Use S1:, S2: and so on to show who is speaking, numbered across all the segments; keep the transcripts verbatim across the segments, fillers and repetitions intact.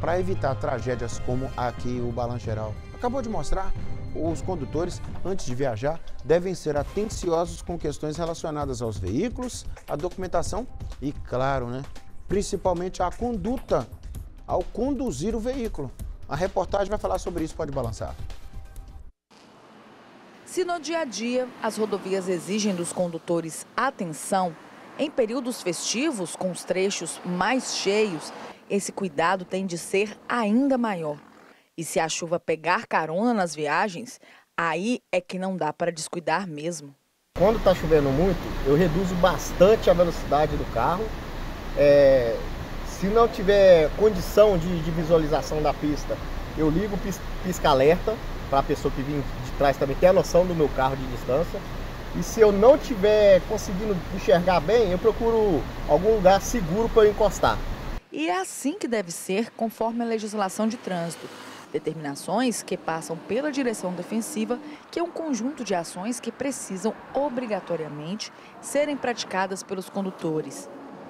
S1: para evitar tragédias como aqui o Balanço Geral acabou de mostrar. Os condutores, antes de viajar, devem ser atenciosos com questões relacionadas aos veículos, à documentação e, claro, né, principalmente à conduta ao conduzir o veículo. A reportagem vai falar sobre isso, pode balançar.
S2: Se no dia a dia as rodovias exigem dos condutores atenção, em períodos festivos, com os trechos mais cheios, esse cuidado tem de ser ainda maior. E se a chuva pegar carona nas viagens, aí é que não dá para descuidar mesmo.
S3: Quando está chovendo muito, eu reduzo bastante a velocidade do carro. É, se não tiver condição de, de visualização da pista, eu ligo o pisca-alerta para a pessoa que vem de trás também ter a noção do meu carro de distância. E se eu não tiver conseguindo enxergar bem, eu procuro algum lugar seguro para eu encostar.
S2: E é assim que deve ser, conforme a legislação de trânsito. Determinações que passam pela direção defensiva, que é um conjunto de ações que precisam obrigatoriamente serem praticadas pelos condutores.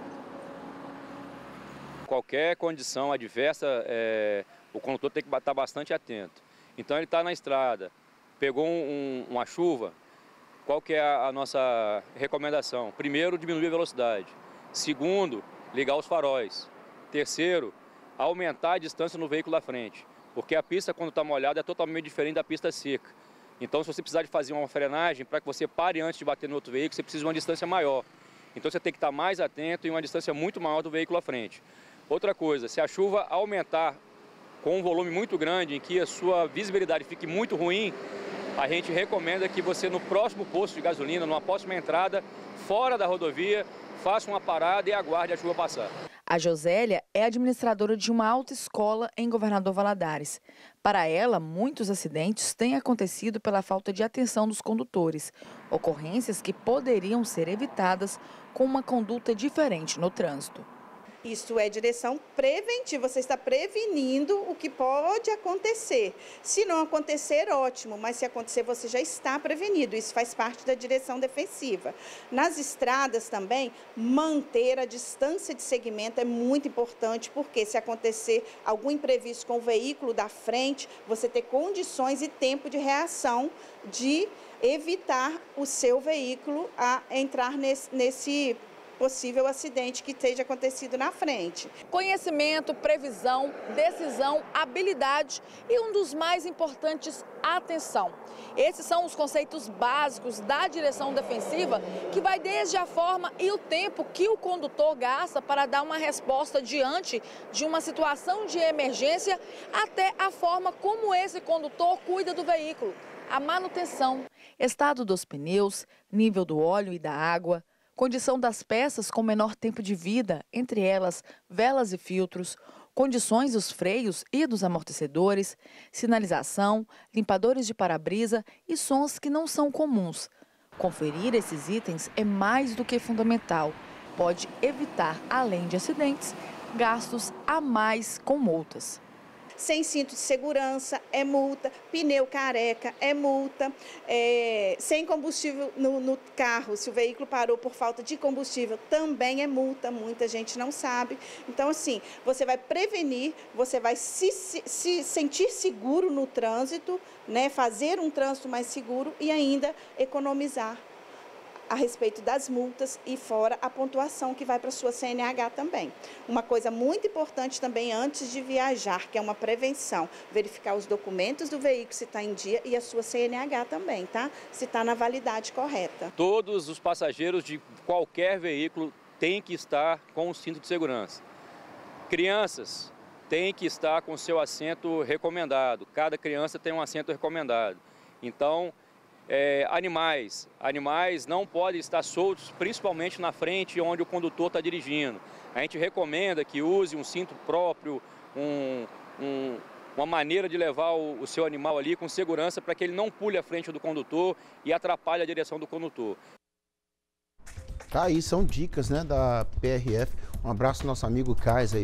S4: Qualquer condição adversa, é, o condutor tem que estar bastante atento. Então ele está na estrada, pegou um, uma chuva, qual que é a, a nossa recomendação? Primeiro, diminuir a velocidade. Segundo, ligar os faróis. Terceiro, aumentar a distância no veículo da frente. Porque a pista, quando está molhada, é totalmente diferente da pista seca. Então, se você precisar de fazer uma frenagem, para que você pare antes de bater no outro veículo, você precisa de uma distância maior. Então, você tem que estar mais atento e uma distância muito maior do veículo à frente. Outra coisa, se a chuva aumentar com um volume muito grande, em que a sua visibilidade fique muito ruim, a gente recomenda que você, no próximo posto de gasolina, numa próxima entrada, fora da rodovia, faça uma parada e aguarde a chuva passar.
S2: A Josélia é administradora de uma autoescola em Governador Valadares. Para ela, muitos acidentes têm acontecido pela falta de atenção dos condutores. Ocorrências que poderiam ser evitadas com uma conduta diferente no trânsito.
S5: Isso é direção preventiva, você está prevenindo o que pode acontecer. Se não acontecer, ótimo, mas se acontecer, você já está prevenido. Isso faz parte da direção defensiva. Nas estradas também, manter a distância de segmento é muito importante, porque se acontecer algum imprevisto com o veículo da frente, você ter condições e tempo de reação de evitar o seu veículo a entrar nesse, nesse possível acidente que esteja acontecido na frente.
S2: Conhecimento, previsão, decisão, habilidade e um dos mais importantes, atenção. Esses são os conceitos básicos da direção defensiva, que vai desde a forma e o tempo que o condutor gasta para dar uma resposta diante de uma situação de emergência, até a forma como esse condutor cuida do veículo. A manutenção, estado dos pneus, nível do óleo e da água, condição das peças com menor tempo de vida, entre elas velas e filtros, condições dos freios e dos amortecedores, sinalização, limpadores de para-brisa e sons que não são comuns. Conferir esses itens é mais do que fundamental. Pode evitar, além de acidentes, gastos a mais com multas.
S5: Sem cinto de segurança é multa, pneu careca é multa, é, sem combustível no, no carro, se o veículo parou por falta de combustível, também é multa, muita gente não sabe. Então, assim, você vai prevenir, você vai se, se, se sentir seguro no trânsito, né, fazer um trânsito mais seguro e ainda economizar a respeito das multas e fora a pontuação que vai para a sua C N H também. Uma coisa muito importante também antes de viajar, que é uma prevenção, verificar os documentos do veículo se está em dia e a sua C N H também, tá? Se está na validade correta.
S4: Todos os passageiros de qualquer veículo têm que estar com o cinto de segurança. Crianças têm que estar com o seu assento recomendado. Cada criança tem um assento recomendado. Então, É, animais, animais não podem estar soltos, principalmente na frente onde o condutor está dirigindo. A gente recomenda que use um cinto próprio, um, um, uma maneira de levar o, o seu animal ali com segurança para que ele não pule à frente do condutor e atrapalhe a direção do condutor.
S1: Tá aí, são dicas, né, da P R F. Um abraço ao nosso amigo Kais aí.